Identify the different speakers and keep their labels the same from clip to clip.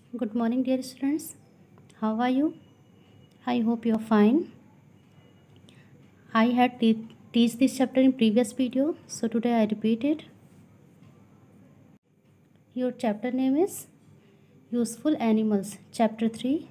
Speaker 1: Good morning, dear students. How are you? I hope you are fine. I had teach this chapter in previous video, so today I repeat it. Your chapter name is Useful Animals, Chapter 3.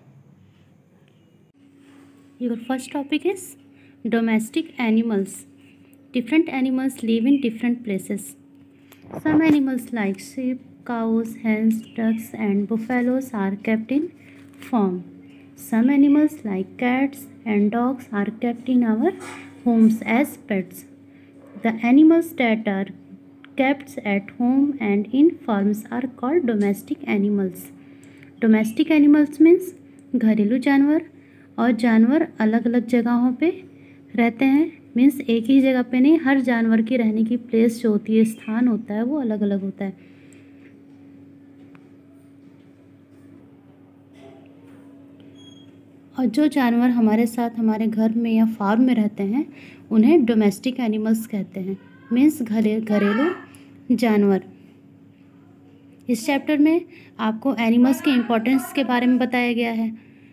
Speaker 1: Your first topic is Domestic Animals. Different animals live in different places. Some animals like sheep, cows, hens, ducks, and buffaloes are kept in farm. Some animals like cats and dogs are kept in our homes as pets. The animals that are kept at home and in farms are called domestic animals. Domestic animals means घरेलू जानवर, और जानवर अलग अलग जगहों पे रहते हैं। मीन्स एक ही जगह पे नहीं, हर जानवर की रहने की प्लेस जो होती है, स्थान होता है, वो अलग अलग होता है। और जो जानवर हमारे साथ हमारे घर में या फार्म में रहते हैं उन्हें डोमेस्टिक एनिमल्स कहते हैं। मीन्स घरेलू जानवर। इस चैप्टर में आपको एनिमल्स के इम्पोर्टेंस के बारे में बताया गया है।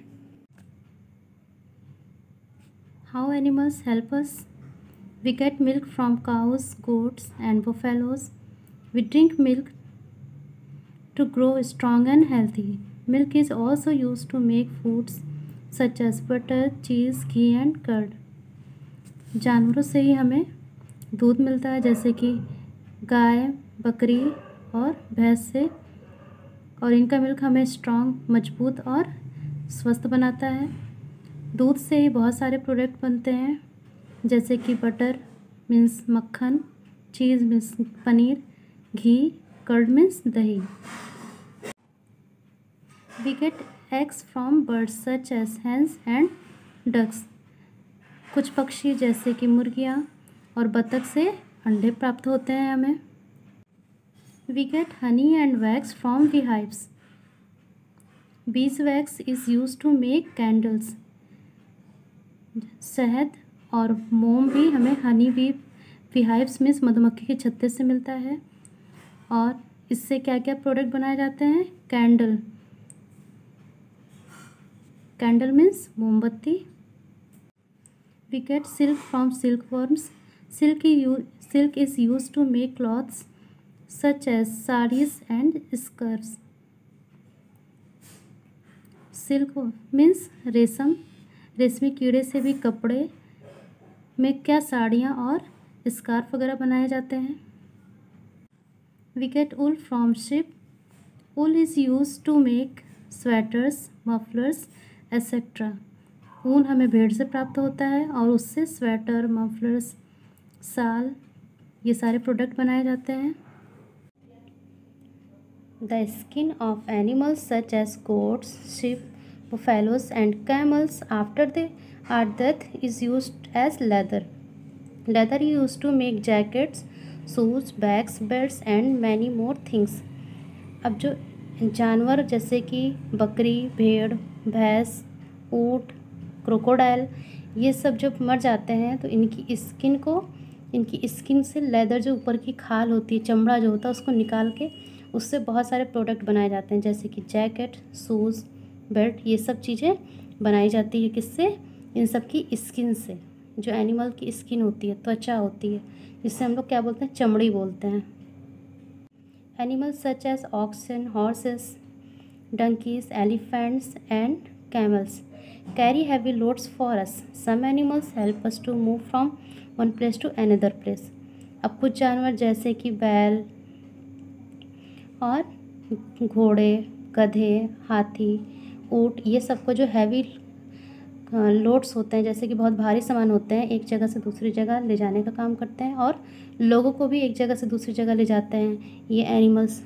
Speaker 1: How animals help us. We get milk from cows, goats and buffaloes. We drink milk to grow strong and healthy. Milk is also used to make foods such as butter, cheese, ghee and curd. जानवरों से ही हमें दूध मिलता है, जैसे कि गाय, बकरी और भैंस से, और इनका मिल्क हमें स्ट्रॉन्ग, मजबूत और स्वस्थ बनाता है। दूध से ही बहुत सारे प्रोडक्ट बनते हैं, जैसे कि बटर मीन्स मक्खन, cheese means paneer, ghee, curd means दही। We get eggs from birds such as hens and ducks. कुछ पक्षी जैसे कि मुर्गियाँ और बतख से अंडे प्राप्त होते हैं हमें। We get honey and wax from beehives. Beeswax is used to make candles. शहद और मोम भी हमें हनी beehives मीन्स मधुमक्खी के छत्ते से मिलता है। और इससे क्या क्या प्रोडक्ट बनाए जाते हैं? कैंडल मीन्स मोमबत्ती। We get silk from silkworms. Silk is used to make clothes such as sarees and scarves. Silk means रेशम। रेशमी कीड़े से भी कपड़े में क्या साड़ियाँ और स्कार्फ वगैरह बनाए जाते हैं। We get wool from sheep. Wool is used to make sweaters, mufflers, etc. ऊन हमें भेड़ से प्राप्त होता है और उससे स्वेटर, मफलर्स, शाल, ये सारे प्रोडक्ट बनाए जाते हैं। The skin of animals such as goats, sheep, buffaloes and camels after they are death is used as leather. Leather is used to make jackets, shoes, bags, belts and many more things. अब जो जानवर जैसे कि बकरी, भेड़, भैंस, ऊँट, crocodile, ये सब जब मर जाते हैं तो इनकी स्किन से लेदर, जो ऊपर की खाल होती है, चमड़ा जो होता है, उसको निकाल के उससे बहुत सारे प्रोडक्ट बनाए जाते हैं, जैसे कि जैकेट, शूज़, बेल्ट, ये सब चीज़ें बनाई जाती है। किससे? इन सब की स्किन से। जो एनिमल की स्किन होती है, त्वचा होती है, जिससे हम लोग क्या बोलते हैं? चमड़ी बोलते हैं। Animals such as oxen, horses, donkeys, elephants and camels carry heavy loads for us. Some animals help us to move from one place to another place. अब कुछ जानवर जैसे कि बैल और घोड़े, गधे, हाथी, ऊँट, ये सबको जो हैवी लोड्स होते हैं, जैसे कि बहुत भारी सामान होते हैं, एक जगह से दूसरी जगह ले जाने का काम करते हैं, और लोगों को भी एक जगह से दूसरी जगह ले जाते हैं ये एनिमल्स।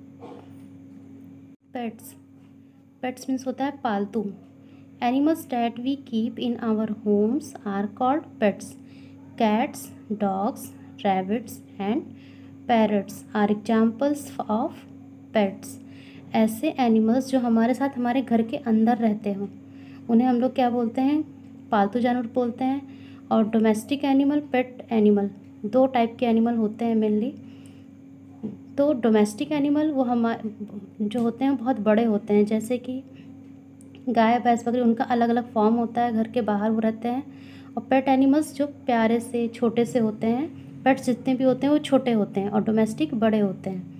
Speaker 1: पेट्स मीन्स होता है पालतू। Animals that we keep in our homes are called pets. Cats, dogs, rabbits and parrots are examples of pets. ऐसे एनिमल्स जो हमारे साथ हमारे घर के अंदर रहते हों उन्हें हम लोग क्या बोलते हैं? पालतू जानवर बोलते हैं। और डोमेस्टिक एनिमल, पेट एनिमल, दो टाइप के एनिमल होते हैं मेनली। तो डोमेस्टिक एनिमल वो जो होते हैं बहुत बड़े होते हैं, जैसे कि गाय भैंस बकरी, उनका अलग अलग फॉर्म होता है, घर के बाहर वो रहते हैं। और पेट एनिमल्स जो प्यारे से छोटे से होते हैं, पेट्स जितने भी होते हैं वो छोटे होते हैं, और डोमेस्टिक बड़े होते हैं।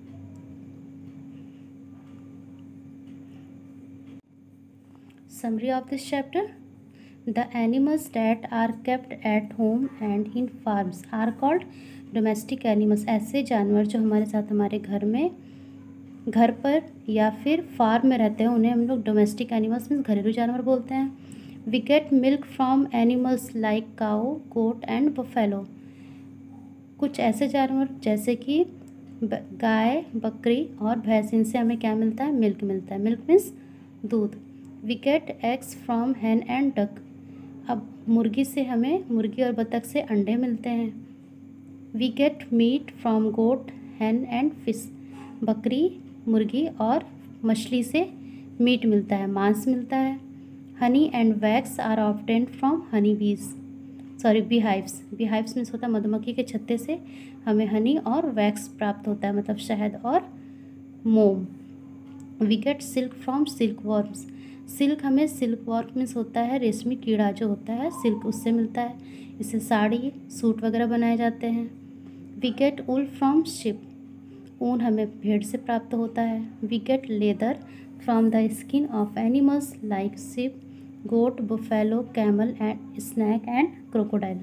Speaker 1: Summary of this chapter: the animals that are kept at home and in farms are called domestic animals. ऐसे जानवर जो हमारे साथ हमारे घर पर या फिर फार्म में रहते हैं उन्हें हम लोग डोमेस्टिक एनिमल्स मीन्स घरेलू जानवर बोलते हैं। We get milk from animals like cow, goat and buffalo. कुछ ऐसे जानवर जैसे कि गाय, बकरी और भैंस, इनसे हमें क्या मिलता है? मिल्क मिलता है। मिल्क मीन्स दूध। We get eggs from hen and duck. अब मुर्गी और बतख से अंडे मिलते हैं। We get meat from goat, hen and fish. बकरी, मुर्गी और मछली से मीट मिलता है, मांस मिलता है। Honey and wax are obtained from honey beehives. Beehives means होता है मधुमक्खी के छत्ते से हमें हनी और वैक्स प्राप्त होता है, मतलब शहद और मोम। We get silk from silkworms. Silkworm means होता है रेशमी कीड़ा जो होता है, सिल्क उससे मिलता है। इससे साड़ी, सूट वगैरह बनाए जाते हैं। We get wool from sheep. ऊन हमें भेड़ से प्राप्त होता है। We get leather from the skin of animals like sheep, goat, buffalo, camel and snake and crocodile.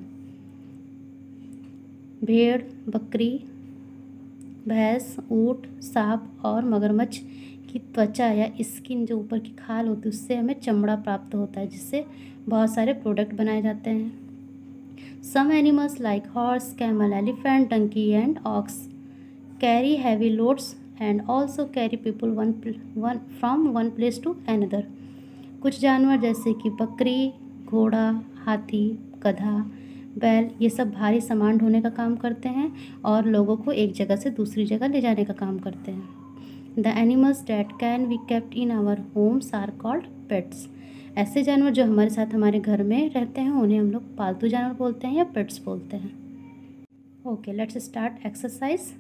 Speaker 1: भेड़, बकरी, भैंस, ऊँट, सांप और मगरमच्छ की त्वचा या स्किन जो ऊपर की खाल होती है उससे हमें चमड़ा प्राप्त होता है, जिससे बहुत सारे प्रोडक्ट बनाए जाते हैं। Some animals like horse, camel, elephant, donkey and ox carry heavy loads and also carry people from one place to another. कुछ जानवर जैसे कि बकरी, घोड़ा, हाथी, गधा, बैल, ये सब भारी सामान ढोने का काम करते हैं और लोगों को एक जगह से दूसरी जगह ले जाने का काम करते हैं। The animals that can be kept in our homes are called pets. ऐसे जानवर जो हमारे साथ हमारे घर में रहते हैं उन्हें हम लोग पालतू जानवर बोलते हैं या पेट्स बोलते हैं। Okay, let's start exercise.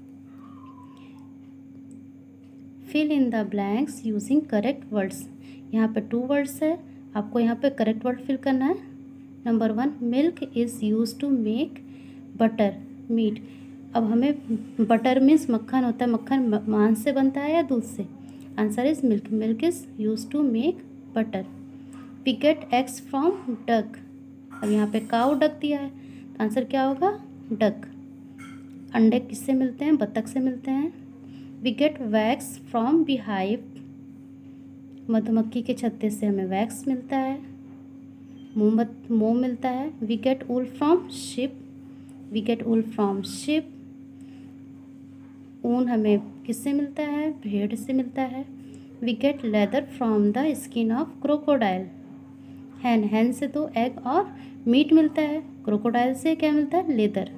Speaker 1: Fill in the blanks using correct words. यहाँ पे 2 वर्ड्स है, आपको यहाँ पे करेक्ट वर्ड फिल करना है। Number 1, milk is use to make butter meat. अब हमें बटर मीन्स मक्खन होता है, मक्खन मांस से बनता है या दूध से? Answer is milk. Milk is use to make butter. We get eggs from duck. अब यहाँ पे काऊ डक दिया है, आंसर क्या होगा? डक। अंडे किससे मिलते हैं? बतख से मिलते हैं। We get wax from beehive. मधुमक्खी के छत्ते से हमें वैक्स मिलता है, मोम मिलता है। We get wool from sheep. We get wool from sheep. ऊन हमें किससे मिलता है? भेड़ से मिलता है। We get leather from the skin of crocodile. Hen से तो एग और मीट मिलता है, क्रोकोडाइल से क्या मिलता है? Leather.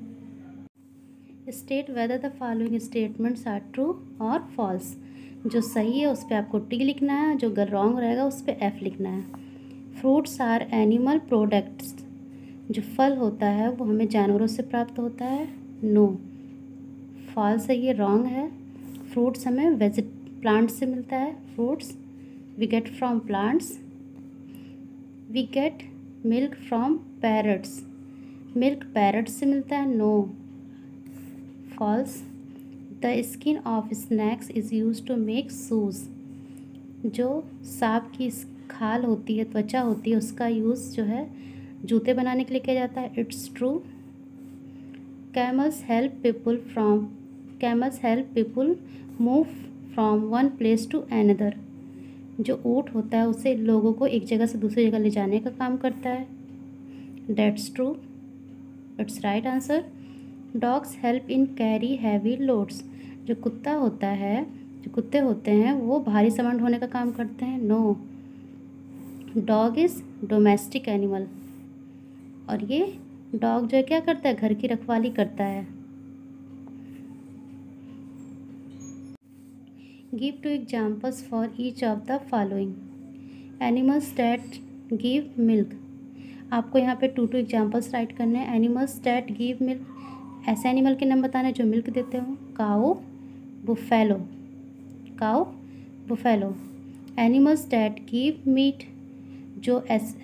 Speaker 1: State whether the following statements are true और फॉल्स। जो सही है उस पर आपको टी लिखना है, जो रॉन्ग रहेगा उस पर एफ लिखना है। Fruits are animal products. जो फल होता है वो हमें जानवरों से प्राप्त होता है, नो। फॉल्स है, ये रॉन्ग है। फ्रूट्स हमें प्लांट से मिलता है, fruits we get from plants. We get milk from parrots. Milk parrot से मिलता है, no. False. The skin of snakes is use to make shoes. जो सांप की खाल होती है, त्वचा होती है, उसका यूज़ जो है जूते बनाने के लिए किया जाता है, it's true. Camels help people move from one place to another. जो ऊँट होता है उसे लोगों को एक जगह से दूसरी जगह ले जाने का काम करता है, that's true, it's right answer. Dogs help in carry heavy loads. जो कुत्ते होते हैं वो भारी सामान ढोने का काम करते हैं, no. Dog is domestic animal. और ये डॉग जो है क्या करता है? घर की रखवाली करता है। Give 2 examples for each of the following. Animals that give milk. आपको यहाँ पे 2 एग्जाम्पल्स राइट करने हैं। एनिमल्स डैट गिव मिल्क ऐसे एनिमल के नाम बताने जो मिल्क देते हो। Cow, buffalo, cow, buffalo. Animals that give meat, जो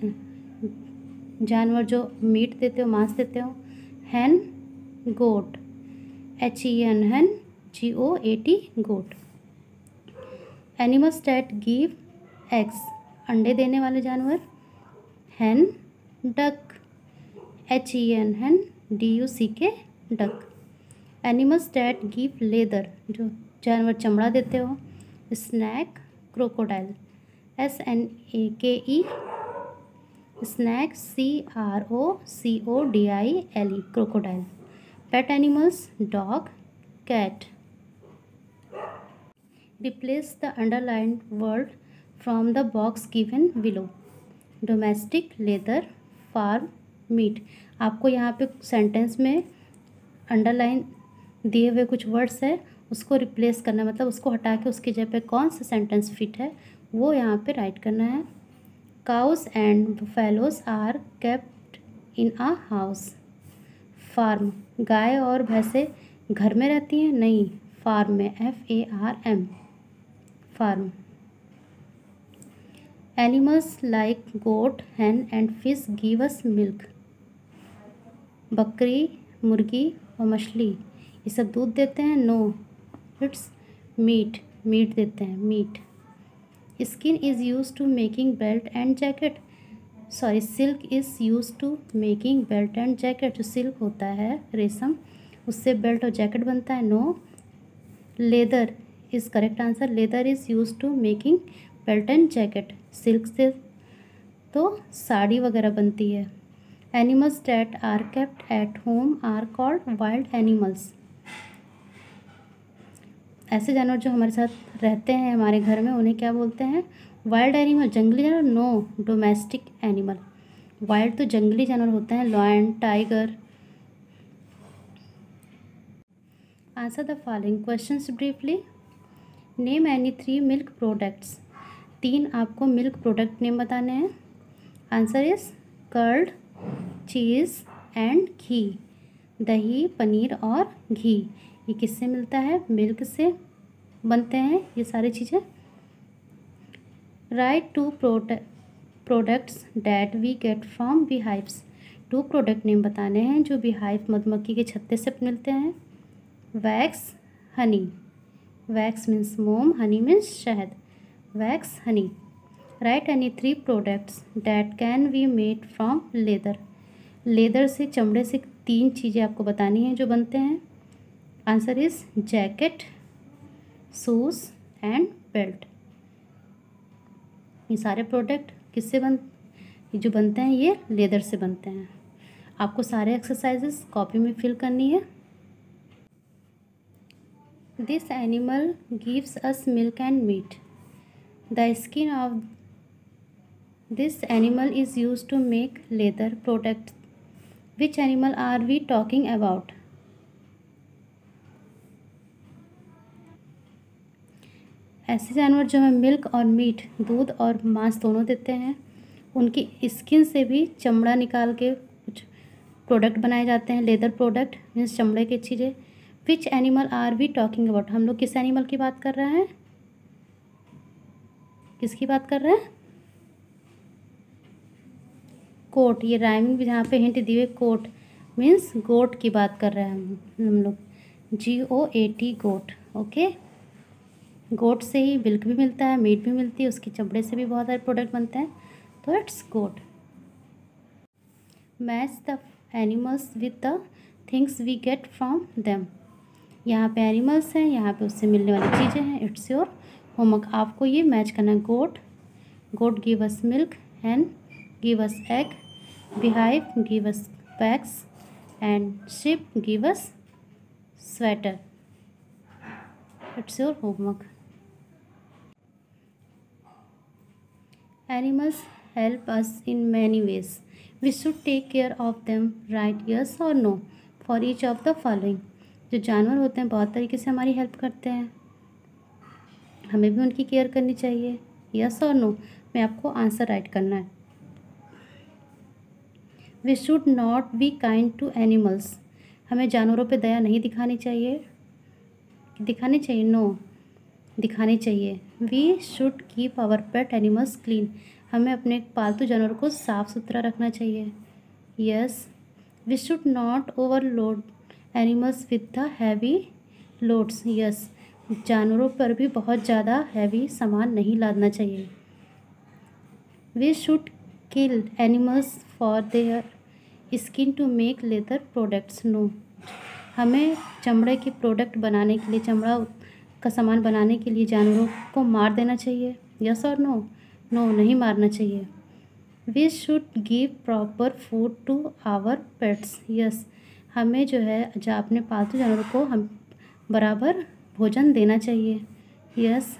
Speaker 1: जानवर जो मीट देते हो, मांस देते हो। Hen, goat, HEN, hen, GOAT, goat. Animals that give eggs, अंडे देने वाले जानवर। Hen, duck, HEN, hen, DUCK, duck. Animals that give leather, जो जानवर चमड़ा देते हो। Snake, crocodile, SNAKE, snake, CROCODILE, crocodile. Pet animals, dog, cat. Replace the underlined word from the box given below. Domestic, leather, farm, meat. आपको यहाँ पे sentence में underline दिए हुए कुछ वर्ड्स है, उसको रिप्लेस करना, मतलब उसको हटा के उसकी जगह पे कौन सा सेंटेंस फिट है वो यहाँ पे राइट करना है। Cows and buffaloes are kept in a house. Farm, गाय और भैंसें घर में रहती हैं? नहीं, फार्म में, FARM, farm. Animals like goat, hen and fish give us milk. बकरी, मुर्गी और मछली ये सब दूध देते हैं? नो, इट्स मीट, मीट देते हैं, meat. Skin is use to making belt and jacket. Sorry, silk is use to making belt and jacket. जो सिल्क होता है, रेशम, उससे बेल्ट और जैकेट बनता है। No, leather is correct answer. Leather is use to making belt and jacket. Silk से तो साड़ी वगैरह बनती है। Animals that are kept at home are called wild animals. ऐसे जानवर जो हमारे साथ रहते हैं हमारे घर में, उन्हें क्या बोलते हैं? वाइल्ड एनिमल, जंगली जानवर। No, domestic animal. वाइल्ड तो जंगली जानवर होते हैं, lion, tiger. Answer the following questions briefly. Name any 3 milk products. 3 आपको मिल्क प्रोडक्ट नेम बताने हैं। Answer is curd, cheese and ghee. दही, पनीर और घी ये किससे मिलता है? मिल्क से बनते हैं ये सारी चीज़ें। Write 2 products that we get from beehives. 2 product name बताने हैं जो बी हाइव, मधुमक्खी के छत्ते से मिलते हैं। वैक्स, हनी। वैक्स मीन्स मोम, हनी मीन्स शहद। Wax, honey. Write any 3 products that can be made from leather. लेदर से, चमड़े से 3 चीज़ें आपको बतानी हैं जो बनते हैं। Answer is jacket, shoes and belt. ये सारे प्रोडक्ट किससे जो बनते हैं ये लेदर से बनते हैं। आपको सारे एक्सरसाइजेस कॉपी में फिल करनी है। This animal gives us milk and meat. The skin of this animal is use to make leather product. Which animal are we talking about? ऐसे जानवर जो हमें मिल्क और मीट, दूध और मांस दोनों देते हैं, उनकी स्किन से भी चमड़ा निकाल के कुछ प्रोडक्ट बनाए जाते हैं। लेदर प्रोडक्ट मीन्स चमड़े की चीज़ें। Which animal are we talking about? हम लोग किस एनिमल की बात कर रहे हैं? किसकी बात कर रहे हैं? कोट। ये राइमिंग भी जहाँ पे हिंट दिए हुए, कोट मीन्स गोट की बात कर रहे हैं हम लोग। GOAT, गोट। ओके, गोट से ही मिल्क भी मिलता है, मीट भी मिलती है, उसके चमड़े से भी बहुत सारे प्रोडक्ट बनते हैं, तो it's goat. Match the animals with the things we get from them. यहाँ पे एनिमल्स हैं, यहाँ पे उससे मिलने वाली चीज़ें हैं। इट्स योर होमवर्क, आपको ये मैच करना है। Goat, goat give us milk, hen give us egg, beehive give us bags, and sheep give us sweater. It's your homework. Animals help us in many ways. We should take care of them. Write yes or no for each of the following. जो जानवर होते हैं बहुत तरीके से हमारी help करते हैं, हमें भी उनकी केयर करनी चाहिए। यस और नो में आपको आंसर राइट करना है। We should not be kind to animals. हमें जानवरों पे दया नहीं दिखानी चाहिए, दिखानी चाहिए, नो, दिखानी चाहिए। We should keep our pet animals clean, हमें अपने पालतू जानवरों को साफ़ सुथरा रखना चाहिए। Yes, we should not overload animals with the heavy loads, yes, जानवरों पर भी बहुत ज़्यादा हैवी सामान नहीं लादना चाहिए। We should kill animals for their skin to make leather products, no, हमें चमड़े के प्रोडक्ट बनाने के लिए, चमड़ा का सामान बनाने के लिए जानवरों को मार देना चाहिए। यस और नो, नो, नहीं मारना चाहिए। We should give proper food to our pets, yes, हमें जो है अपने पालतू जानवरों को हम बराबर भोजन देना चाहिए। Yes.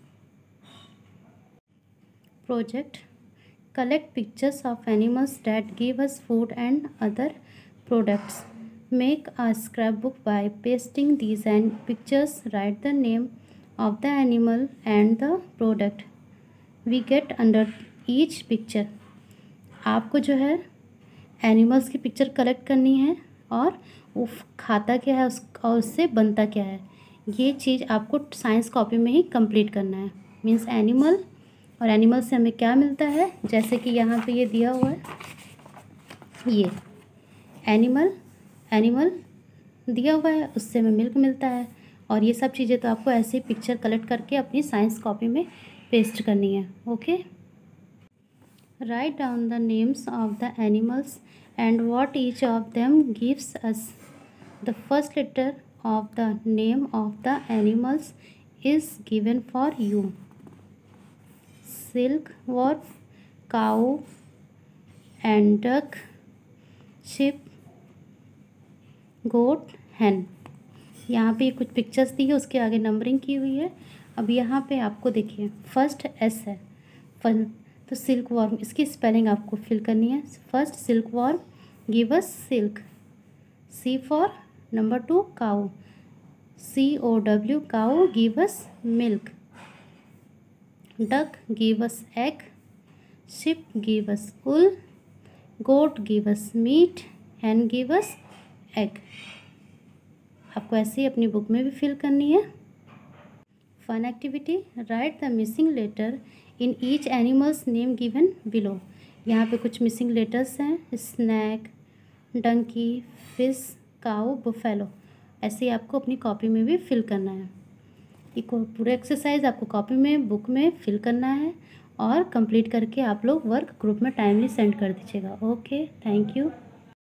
Speaker 1: Project, collect pictures of animals that give us food and other products. Make a scrapbook by pasting these and pictures. Write the name of the animal and the product we get under each picture. आपको जो है animals की picture collect करनी है और वो खाता क्या है और उससे बनता क्या है, ये चीज़ आपको साइंस कॉपी में ही कंप्लीट करना है। मीन्स एनिमल और एनिमल से हमें क्या मिलता है, जैसे कि यहाँ पे ये दिया हुआ है, ये एनिमल दिया हुआ है, उससे हमें मिल्क मिलता है। और ये सब चीज़ें तो आपको ऐसे ही पिक्चर कलेक्ट करके अपनी साइंस कॉपी में पेस्ट करनी है। Okay, write down the names of the animals and what each of them gives us. The first letter of the name of the animals is given for you. silkworm, cow and duck, sheep, goat, hen। यहाँ पे कुछ pictures दी है, उसके आगे numbering की हुई है। अब यहाँ पे आपको देखिए फर्स्ट एस है, तो सिल्कवॉर्म, इसकी स्पेलिंग आपको फिल करनी है। First silkworm give us silk, C for number 2 cow, COW, cow give us milk. Duck give us egg, sheep give us wool, goat give us meat, hen give us egg। आपको ऐसे ही अपनी book में भी fill करनी है। Fun activity, write the missing letter in each animals name given below. यहाँ पे कुछ मिसिंग लेटर्स हैं, snake, donkey, fish, cow, buffalo. ऐसे ही आपको अपनी कॉपी में भी फिल करना है। ये पूरा एक्सरसाइज आपको कॉपी में, बुक में फिल करना है और कंप्लीट करके आप लोग वर्क ग्रुप में टाइमली सेंड कर दीजिएगा। Okay, thank you.